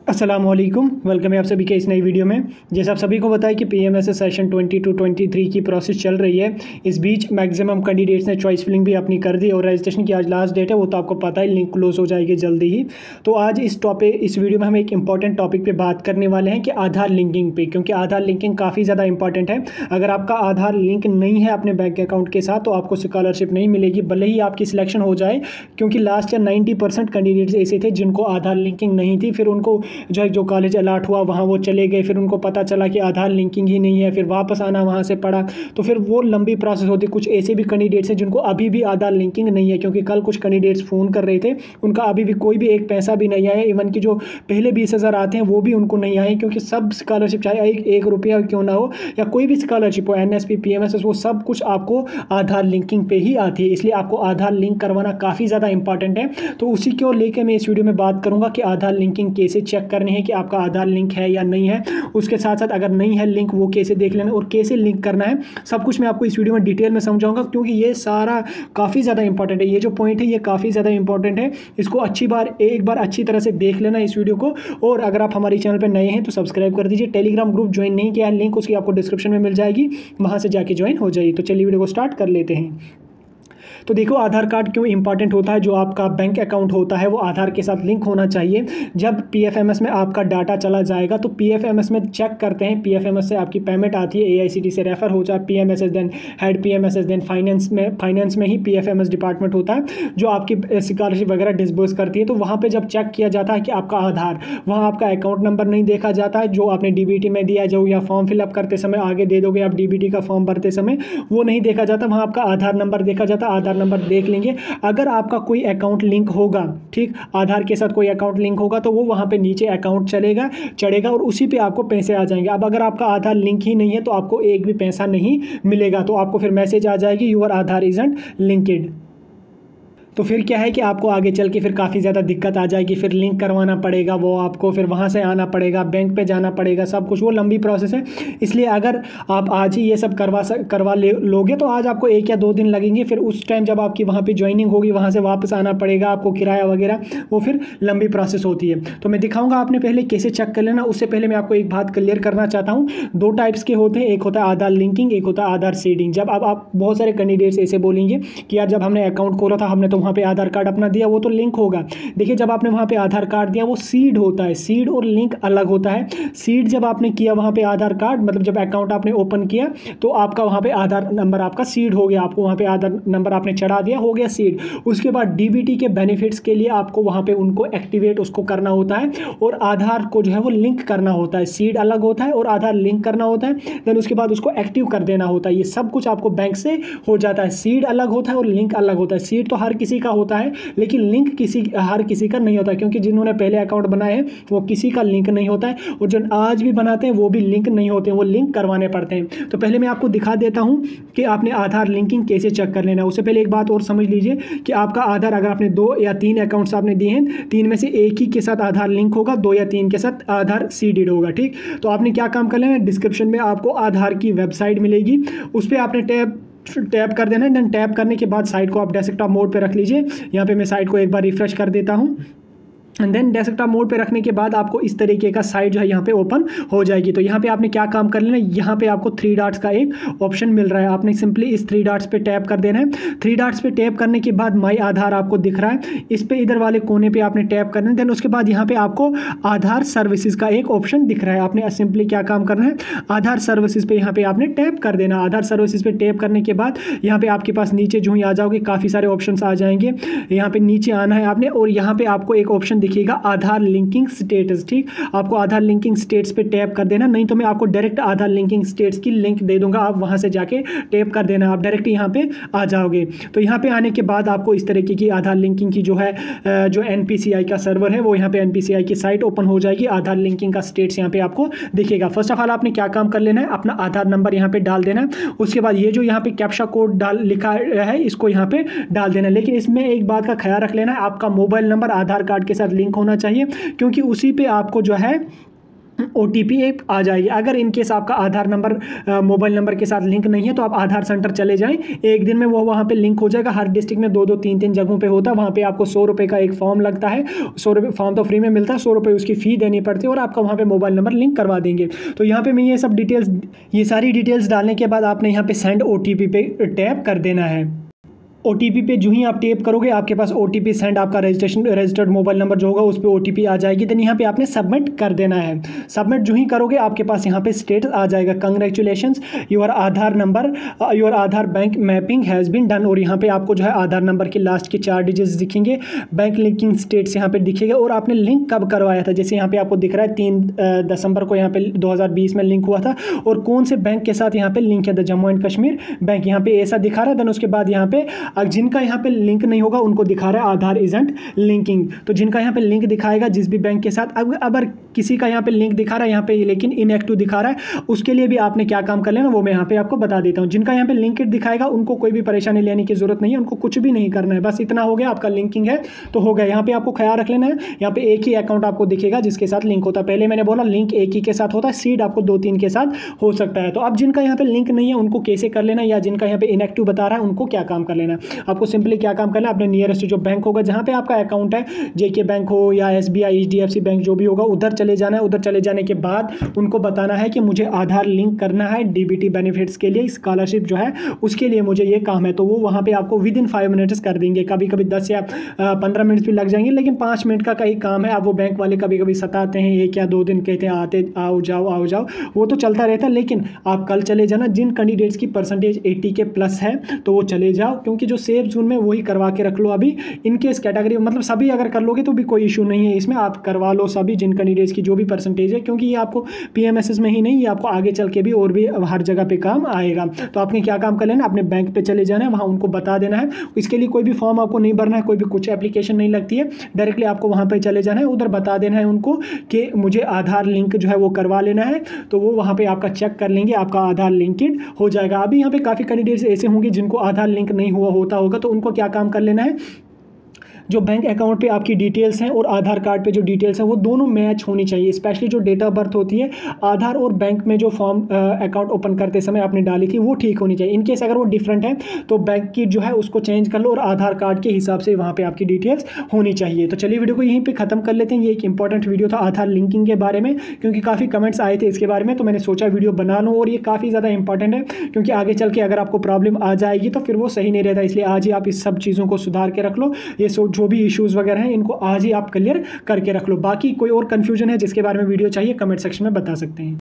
अस्सलामुअलैकुम, वेलकम है आप सभी के इस नई वीडियो में। जैसे आप सभी को बताया कि पीएमएसएस सेशन 22-23 की प्रोसेस चल रही है। इस बीच मैक्सिमम कैंडिडेट्स ने चॉइस फिलिंग भी अपनी कर दी और रजिस्ट्रेशन की आज लास्ट डेट है, वो तो आपको पता है, लिंक क्लोज हो जाएगी जल्दी ही। तो आज इस वीडियो में हम एक इंपॉर्टेंट टॉपिक पर बात करने वाले हैं कि आधार लिंकिंग पे, क्योंकि आधार लिंकिंग काफ़ी ज़्यादा इंपॉर्टेंट है। अगर आपका आधार लिंक नहीं है अपने बैंक अकाउंट के साथ तो आपको स्कॉलरशिप नहीं मिलेगी, भले ही आपकी सिलेक्शन हो जाए। क्योंकि लास्ट ईयर 90% कैंडिडेट्स ऐसे थे जिनको आधार लिंकिंग नहीं थी, फिर उनको जो कॉलेज अलाट हुआ वहाँ वो चले गए, फिर उनको पता चला कि आधार लिंकिंग ही नहीं है, फिर वापस आना वहाँ से पड़ा, तो फिर वो लंबी प्रोसेस होती। कुछ ऐसे भी कैंडिडेट्स हैं जिनको अभी भी आधार लिंकिंग नहीं है, क्योंकि कल कुछ कैंडिडेट्स फ़ोन कर रहे थे, उनका अभी भी कोई भी एक पैसा भी नहीं आया। इवन कि जो पहले 20,000 आते हैं वो भी उनको नहीं आए, क्योंकि सब स्कॉलरशिप, चाहे एक रुपया क्यों ना हो या कोई भी स्कॉलरशिप हो, एनएसपी, पीएमएसएस, वो सब कुछ आपको आधार लिंकिंग पे ही आती है। इसलिए आपको आधार लिंक करवाना काफ़ी ज़्यादा इंपॉर्टेंट है। तो उसी को लेकर मैं इस वीडियो में बात करूँगा कि आधार लिंकिंग कैसे चेक करनी है कि आपका आधार लिंक है या नहीं है। उसके साथ साथ अगर नहीं है लिंक, वो कैसे देख लेना और कैसे लिंक करना है, सब कुछ मैं आपको इस वीडियो में डिटेल में समझाऊंगा, क्योंकि ये सारा काफ़ी ज़्यादा इंपॉर्टेंट है। ये जो पॉइंट है ये काफ़ी ज़्यादा इंपॉर्टेंट है। इसको एक बार अच्छी तरह से देख लेना इस वीडियो को। और अगर आप हमारे चैनल पर नए हैं तो सब्सक्राइब कर दीजिए। टेलीग्राम ग्रुप ज्वाइन नहीं किया, लिंक उसकी आपको डिस्क्रिप्शन में मिल जाएगी, वहाँ से जाके ज्वाइन हो जाइए। तो चलिए वीडियो को स्टार्ट कर लेते हैं। तो देखो, आधार कार्ड क्यों इंपॉर्टेंट होता है। जो आपका बैंक अकाउंट होता है वो आधार के साथ लिंक होना चाहिए। जब पीएफएमएस में आपका डाटा चला जाएगा तो पीएफएमएस में चेक करते हैं, पीएफएमएस से आपकी पेमेंट आती है, एआईसीटी से रेफर हो जाए, PMSS then head PMSS then finance में ही पीएफएमएस डिपार्टमेंट होता है जो आपकी स्कॉलरशिप वगैरह डिसबर्स करती है। तो वहाँ पर जब चेक किया जाता है कि आपका आधार, वहाँ आपका अकाउंट नंबर नहीं देखा जाता है जो आपने डीबीटी में दिया, जो या फॉर्म फिलअप करते समय आगे दे दोगे आप डीबीटी का फॉर्म भरते समय, वो नहीं देखा जाता, वहाँ आपका आधार नंबर देखा जाता है। आधार नंबर देख लेंगे। अगर आपका कोई अकाउंट लिंक होगा, ठीक, आधार के साथ कोई अकाउंट लिंक होगा तो वो वहाँ पे नीचे अकाउंट चढ़ेगा और उसी पे आपको पैसे आ जाएंगे। अब अगर आपका आधार लिंक ही नहीं है तो आपको एक भी पैसा नहीं मिलेगा, तो आपको फिर मैसेज आ जाएगी योर आधार इजंट लिंक्ड। तो फिर क्या है कि आपको आगे चल के फिर काफ़ी ज़्यादा दिक्कत आ जाएगी, फिर लिंक करवाना पड़ेगा वो आपको, फिर वहाँ से आना पड़ेगा, बैंक पे जाना पड़ेगा, सब कुछ, वो लंबी प्रोसेस है। इसलिए अगर आप आज ही ये सब करवा लोगे तो आज आपको 1 या 2 दिन लगेंगे, फिर उस टाइम जब आपकी वहाँ पे ज्वाइनिंग होगी वहाँ से वापस आना पड़ेगा आपको, किराया वगैरह, वो फिर लंबी प्रोसेस होती है। तो मैं दिखाऊँगा आपने पहले कैसे चेक कर लेना। उससे पहले मैं आपको एक बात क्लियर करना चाहता हूँ। 2 टाइप्स के होते हैं, एक होता है आधार लिंकिंग, एक होता है आधार सीडिंग। जब आप बहुत सारे कैंडिडेट्स ऐसे बोलेंगे कि यार जब हमने अकाउंट खोला था हमने तो वहाँ पे आधार कार्ड अपना दिया, वो तो लिंक होगा। देखिए, जब आपने वहाँ पे आधार कार्ड दिया वो सीड होता है, सीड और लिंक अलग होता है। सीड जब आपने किया वहाँ पे आधार कार्ड, मतलब जब अकाउंट आपने ओपन किया तो आपका वहाँ पे आधार नंबर आपका सीड हो गया, आपको वहाँ पे आधार नंबर आपने चढ़ा दिया, हो गया सीड। उसके बाद डीबीटी के बेनिफिट्स के लिए आपको वहाँ पे उनको एक्टिवेट उसको करना होता है और आधार को जो है वो लिंक करना होता है। सीड अलग होता है और आधार लिंक करना होता है, देन उसके बाद उसको एक्टिव कर देना होता है। ये सब कुछ आपको बैंक से हो जाता है। सीड अलग होता है और लिंक अलग होता है। सीड तो हर किसी का होता है लेकिन लिंक हर किसी का नहीं होता, क्योंकि जिन्होंने पहले अकाउंट बनाए हैं वो किसी का लिंक नहीं होता है, और जो आज भी बनाते हैं वो भी लिंक नहीं होते हैं, वो लिंक करवाने पड़ते हैं। तो पहले मैं आपको दिखा देता हूं कि आपने आधार लिंकिंग कैसे चेक कर लेना है। उससे पहले एक बात और समझ लीजिए कि आपका आधार, अगर आपने 2 या 3 अकाउंट्स आपने दिए हैं, 3 में से एक ही के साथ आधार लिंक होगा, 2 या 3 के साथ आधार सीडेड होगा, ठीक। तो आपने क्या काम कर लेना है, डिस्क्रिप्शन में आपको आधार की वेबसाइट मिलेगी, उस पर आपने टैप कर देना है। देन टैप करने के बाद साइट को आप डेस्कटॉप मोड पे रख लीजिए। यहाँ पे मैं साइट को एक बार रिफ्रेश कर देता हूँ एंड देन डेस्कटॉप मोड पे रखने के बाद आपको इस तरीके का साइट जो है यहाँ पे ओपन हो जाएगी। तो यहाँ पे आपने क्या काम कर लेना है, यहाँ पे आपको 3 डॉट्स का एक ऑप्शन मिल रहा है, आपने सिंपली इस 3 डॉट्स पे टैप कर देना है। 3 डॉट्स पे टैप करने के बाद माई आधार आपको दिख रहा है, इस पे इधर वाले कोने पे आपने टैप करना है। देन उसके बाद यहाँ पे आपको आधार सर्विसेज का एक ऑप्शन दिख रहा है, आपने सिंपली क्या काम करना है, आधार सर्विसेज पे यहाँ पे आपने टैप कर देना। आधार सर्विसेज पे टैप करने के बाद यहाँ पे आपके पास नीचे जो ही आ जाओगे काफ़ी सारे ऑप्शन आ जाएंगे। यहाँ पे नीचे आना है आपने और यहाँ पे आपको एक ऑप्शन दिखेगा आधार लिंकिंग स्टेटस, ठीक। आपको आधार लिंकिंग स्टेटस पे टैप कर देना, नहीं तो मैं आपको डायरेक्ट आधार लिंकिंग स्टेटस की लिंक दे दूंगा, आप वहां से जाके टैप कर देना, आप डायरेक्ट यहाँ पे आ जाओगे। तो यहाँ पे आने के बाद आपको इस तरीके की आधार लिंकिंग की जो है जो एनपीसीआई का सर्वर है वो यहाँ पे एनपीसीआई की साइट ओपन हो जाएगी। आधार लिंकिंग का स्टेटस यहाँ पे आपको दिखेगा। फर्स्ट ऑफ ऑल आपने क्या काम कर लेना है, अपना आधार नंबर यहाँ पे डाल देना है। उसके बाद ये जो यहाँ पे कैप्चा कोड लिखा है इसको यहाँ पे डाल देना है। लेकिन इसमें एक बात का ख्याल रख लेना है, आपका मोबाइल नंबर आधार कार्ड के साथ लिंक होना चाहिए, क्योंकि उसी पे आपको जो है OTP एक आ जाएगी। अगर इन केस आपका आधार नंबर मोबाइल नंबर के साथ लिंक नहीं है तो आप आधार सेंटर चले जाएं, एक दिन में वो वहाँ पे लिंक हो जाएगा। हर डिस्ट्रिक्ट में 2-2 3-3 जगहों पे होता है। वहाँ पे आपको 100 रुपये का एक फॉर्म लगता है, 100 रुपये फॉर्म तो फ्री में मिलता है, 100 रुपये उसकी फ़ी देनी पड़ती है और आपका वहाँ पे मोबाइल नंबर लिंक करवा देंगे। तो यहाँ पे मैं ये सारी डिटेल्स डालने के बाद आपने यहाँ पे सेंड OTP पे टैप कर देना है। OTP पे जो ही आप टैप करोगे आपके पास OTP सेंड आपका रजिस्टर्ड मोबाइल नंबर जो होगा उस पर OTP आ जाएगी। देन यहाँ पे आपने सबमिट कर देना है। सबमिट जो ही करोगे आपके पास यहाँ पे स्टेटस आ जाएगा, congratulations your Aadhaar bank mapping has been done. और यहाँ पे आपको जो है आधार नंबर के लास्ट के 4 डिजिट्स दिखेंगे, बैंक लिंकिंग स्टेट्स यहाँ पे दिखेगा और आपने लिंक कब करवाया था। जैसे यहाँ पे आपको दिख रहा है 3 दिसंबर को यहाँ पे 2020 में लिंक हुआ था और कौन से बैंक के साथ यहाँ पे लिंक है, the Jammu and Kashmir bank यहाँ पे ऐसा दिखा रहा है। देन उसके बाद यहाँ पे जिनका यहाँ पे लिंक नहीं होगा उनको दिखा रहा है आधार इजंट लिंकिंग। तो जिनका यहाँ पे लिंक दिखाएगा जिस भी बैंक के साथ, अगर किसी का यहाँ पे लिंक दिखा रहा है यहाँ पे लेकिन इनएक्टिव दिखा रहा है, उसके लिए भी आपने क्या काम कर लेना वो मैं यहाँ पे आपको बता देता हूँ। जिनका यहाँ पे लिंकेड दिखाएगा उनको कोई भी परेशानी लेने की जरूरत नहीं है, उनको कुछ भी नहीं करना है, बस इतना हो गया, आपका लिंकिंग है तो हो गया। यहाँ पे आपको ख्याल रख लेना है, यहाँ पे एक ही अकाउंट आपको दिखेगा जिसके साथ लिंक होता है। पहले मैंने बोला लिंक एक ही के साथ होता है, सीड आपको 2-3 के साथ हो सकता है। तो अब जिनका यहाँ पे लिंक नहीं है उनको कैसे कर लेना, या जिनका यहाँ पे इनएक्टिव बता रहा है उनको क्या काम कर लेना। आपको सिंपली क्या काम करना है, अपने नियरेस्ट जो बैंक होगा जहाँ पे आपका अकाउंट है, JK बैंक हो या SBI HDFC बैंक जो भी होगा, उधर चले जाना है। उधर चले जाने के बाद उनको बताना है कि मुझे आधार लिंक करना है DBT बेनिफिट्स के लिए, स्कॉलरशिप जो है उसके लिए मुझे ये काम है। तो वो वहाँ पे आपको विद इन 5 मिनट्स कर देंगे। कभी कभी 10 या 15 मिनट भी लग जाएंगे, लेकिन 5 मिनट का कहीं काम है। अब वो बैंक वाले कभी कभी सताते हैं, 1 या 2 दिन कहते हैं आते आओ जाओ, वो तो चलता रहता है। लेकिन आप कल चले जाना, जिन कैंडिडेट्स की परसेंटेज 80 के प्लस है तो वो चले जाओ, क्योंकि जो सेफ जोन में वही करवा के रख लो। अभी इनकेस कैटेगरी मतलब सभी अगर कर लोगे तो भी कोई इशू नहीं है, इसमें आप करवा लो सभी जिन कैंडिडेट्स की जो भी परसेंटेज है, क्योंकि ये आपको PMSS में ही नहीं, ये आपको आगे चल के भी और भी हर जगह पे काम आएगा। तो आपने क्या काम कर लेना, अपने बैंक पे चले जाना है, वहाँ उनको बता देना है। इसके लिए कोई भी फॉर्म आपको नहीं भरना है, कोई भी कुछ एप्लीकेशन नहीं लगती है, डायरेक्टली आपको वहाँ पर चले जाना है, उधर बता देना है उनको कि मुझे आधार लिंक जो है वो करवा लेना है। तो वो वहाँ पर आपका चेक कर लेंगे, आपका आधार लिंक्ड हो जाएगा। अभी यहाँ पे काफ़ी कैंडिडेट्स ऐसे होंगे जिनको आधार लिंक नहीं हुआ होगा, तो उनको क्या काम कर लेना है, जो बैंक अकाउंट पे आपकी डिटेल्स हैं और आधार कार्ड पे जो डिटेल्स हैं वो दोनों मैच होनी चाहिए। स्पेशली जो डेट ऑफ बर्थ होती है आधार और बैंक में जो फॉर्म अकाउंट ओपन करते समय आपने डाली थी वो ठीक होनी चाहिए। इनकेस अगर वो डिफरेंट है तो बैंक की जो है उसको चेंज कर लो और आधार कार्ड के हिसाब से वहाँ पर आपकी डिटेल्स होनी चाहिए। तो चलिए वीडियो को यहीं पर ख़त्म कर लेते हैं। ये एक इंपॉर्टेंट वीडियो था आधार लिंकिंग के बारे में, क्योंकि काफ़ी कमेंट्स आए थे इसके बारे में, तो मैंने सोचा वीडियो बना लूँ। और ये काफ़ी ज़्यादा इंपॉर्टेंट है, क्योंकि आगे चल के अगर आपको प्रॉब्लम आ जाएगी तो फिर वो सही नहीं रहता। इसलिए आज ही आप इस सब चीज़ों को सुधार के रख लो। ये जो भी इश्यूज़ वगैरह हैं इनको आज ही आप क्लियर करके रख लो। बाकी कोई और कंफ्यूजन है जिसके बारे में वीडियो चाहिए कमेंट सेक्शन में बता सकते हैं।